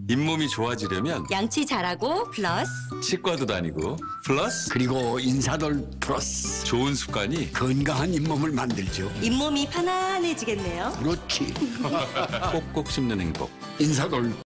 잇몸이 좋아지려면 양치 잘하고 플러스 치과도 다니고 플러스 그리고 인사돌 플러스 좋은 습관이 건강한 잇몸을 만들죠. 잇몸이 편안해지겠네요. 그렇지. 꼭꼭 씹는 행복. 인사돌